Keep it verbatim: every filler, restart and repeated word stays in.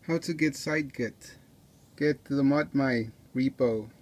How to get cydget. Get to the modmy repo.